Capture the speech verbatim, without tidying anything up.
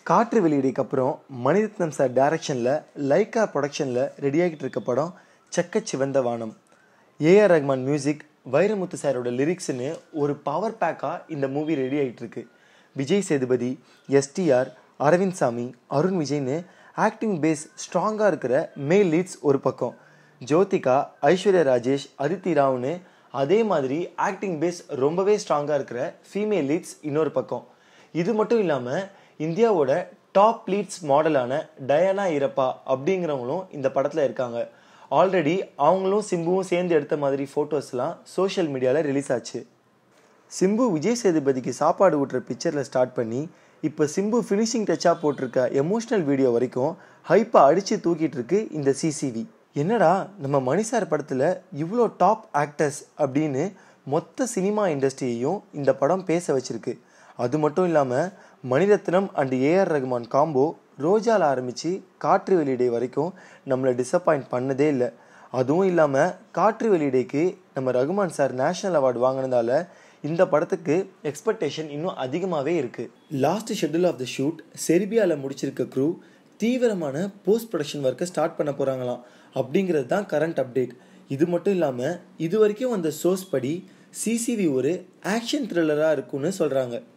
காற்று வெளியீடுக்கு அப்புறம் மணிரத்னம் சார் டைரக்ஷனில் லைக்கா ப்ரொடக்ஷனில் ரெடியாகிட்டு இருக்க படம் செக்கச்சிவந்த வானம். ஏஆர் ரஹ்மான் மியூசிக், வைரமுத்து சாரோட லிரிக்ஸ்னு ஒரு பவர் பேக்காக இந்த மூவி ரெடி ஆகிட்டு இருக்கு. விஜய் சேதுபதி, எஸ்டிஆர், அரவிந்த் சாமி, அருண் விஜய்னு ஆக்டிங் பேஸ் ஸ்ட்ராங்காக இருக்கிற மேல் லீட்ஸ் ஒரு பக்கம், ஜோதிகா, ஐஸ்வர்யா ராஜேஷ், அதித்தி ராவ்னு அதே மாதிரி ஆக்டிங் பேஸ் ரொம்பவே ஸ்ட்ராங்காக இருக்கிற ஃபீமேல் லீட்ஸ் இன்னொரு பக்கம். இது மட்டும் இல்லாமல் இந்தியாவோட டாப் லீட்ஸ் மாடலான டயானா இரப்பா அப்படிங்கிறவங்களும் இந்த படத்தில் இருக்காங்க. ஆல்ரெடி அவங்களும் சிம்புவும் சேர்ந்து எடுத்த மாதிரி ஃபோட்டோஸ்லாம் சோஷியல் மீடியாவில் ரிலீஸ் ஆச்சு. சிம்பு விஜய் சேதுபதிக்கு சாப்பாடு ஊட்டுற பிக்சரில் ஸ்டார்ட் பண்ணி இப்போ சிம்பு ஃபினிஷிங் டச்சாக போட்டிருக்க எமோஷ்னல் வீடியோ வரைக்கும் ஹைப்பாக அடித்து தூக்கிட்டு இருக்கு இந்த சிசிவி. என்னடா நம்ம மணிசார் படத்தில் இவ்வளோ டாப் ஆக்டர்ஸ் அப்படின்னு மொத்த சினிமா இண்டஸ்ட்ரியையும் இந்த படம் பேச வச்சிருக்கு. அது மட்டும் இல்லாமல் Maniratnam and AR Rahman combo ரோஜாவில் ஆரம்பித்து காற்று வெளியிடை வரைக்கும் நம்மளை டிசப்பாயிண்ட் பண்ணதே இல்லை. அதுவும் இல்லாமல் காற்று வெளியிடைக்கு நம்ம ரகுமான் சார் நேஷ்னல் அவார்டு வாங்கினதால இந்த படத்துக்கு எக்ஸ்பெக்டேஷன் இன்னும் அதிகமாகவே இருக்குது. Last schedule of the shoot செர்பியாவில் முடிச்சிருக்க க்ரூ தீவிரமான போஸ்ட் ப்ரொடக்ஷன் ஒர்க்கை ஸ்டார்ட் பண்ண போகிறாங்களாம் அப்படிங்கிறது தான் கரண்ட் அப்டேட். இது மட்டும் இல்லாமல் இது வரைக்கும் அந்த சோர்ஸ் படி சிசிவி ஒரு ஆக்ஷன் த்ரில்லராக இருக்குன்னு சொல்கிறாங்க.